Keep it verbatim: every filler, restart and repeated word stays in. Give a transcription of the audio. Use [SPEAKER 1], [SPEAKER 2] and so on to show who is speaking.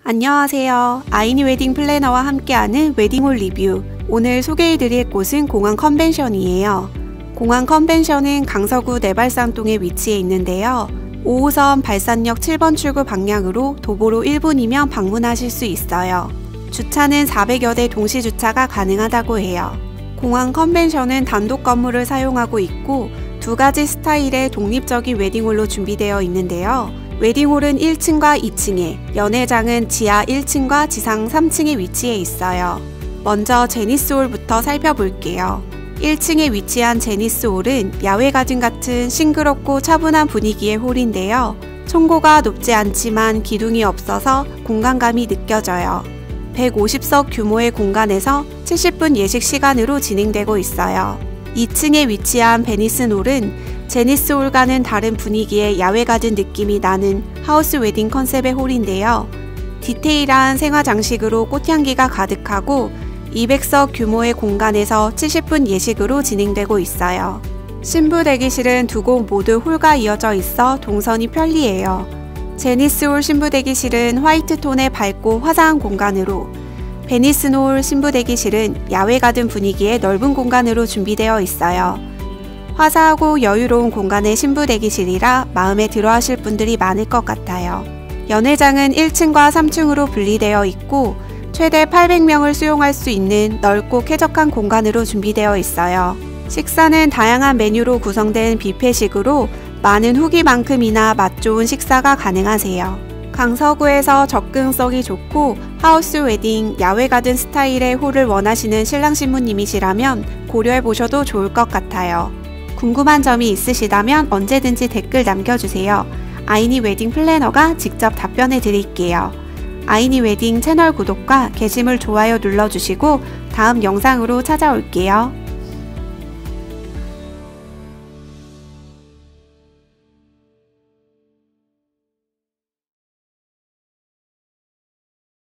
[SPEAKER 1] 안녕하세요. 아이니 웨딩 플래너와 함께하는 웨딩홀 리뷰. 오늘 소개해드릴 곳은 공항 컨벤션이에요. 공항 컨벤션은 강서구 내발산동에 위치해 있는데요. 오 호선 발산역 칠 번 출구 방향으로 도보로 일 분이면 방문하실 수 있어요. 주차는 사백여 대 동시 주차가 가능하다고 해요. 공항 컨벤션은 단독 건물을 사용하고 있고 두 가지 스타일의 독립적인 웨딩홀로 준비되어 있는데요. 웨딩홀은 일 층과 이 층에, 연회장은 지하 일 층과 지상 삼 층에 위치해 있어요. 먼저 제니스홀부터 살펴볼게요. 일 층에 위치한 제니스홀은 야외 가든 같은 싱그럽고 차분한 분위기의 홀인데요. 층고가 높지 않지만 기둥이 없어서 공간감이 느껴져요. 백오십 석 규모의 공간에서 칠십 분 예식 시간으로 진행되고 있어요. 이 층에 위치한 베니슨홀은 제니스홀과는 다른 분위기의 야외 가든 느낌이 나는 하우스 웨딩 컨셉의 홀인데요. 디테일한 생화 장식으로 꽃향기가 가득하고 이백 석 규모의 공간에서 칠십 분 예식으로 진행되고 있어요. 신부 대기실은 두 곳 모두 홀과 이어져 있어 동선이 편리해요. 제니스홀 신부 대기실은 화이트 톤의 밝고 화사한 공간으로, 베니슨홀 신부 대기실은 야외 가든 분위기의 넓은 공간으로 준비되어 있어요. 화사하고 여유로운 공간의 신부 대기실이라 마음에 들어 하실 분들이 많을 것 같아요. 연회장은 일 층과 삼 층으로 분리되어 있고 최대 팔백 명을 수용할 수 있는 넓고 쾌적한 공간으로 준비되어 있어요. 식사는 다양한 메뉴로 구성된 뷔페식으로 많은 후기만큼이나 맛 좋은 식사가 가능하세요. 강서구에서 접근성이 좋고 하우스 웨딩, 야외 가든 스타일의 홀을 원하시는 신랑 신부님이시라면 고려해보셔도 좋을 것 같아요. 궁금한 점이 있으시다면 언제든지 댓글 남겨주세요. 아이니 웨딩 플래너가 직접 답변해 드릴게요. 아이니 웨딩 채널 구독과 게시물 좋아요 눌러주시고 다음 영상으로 찾아올게요.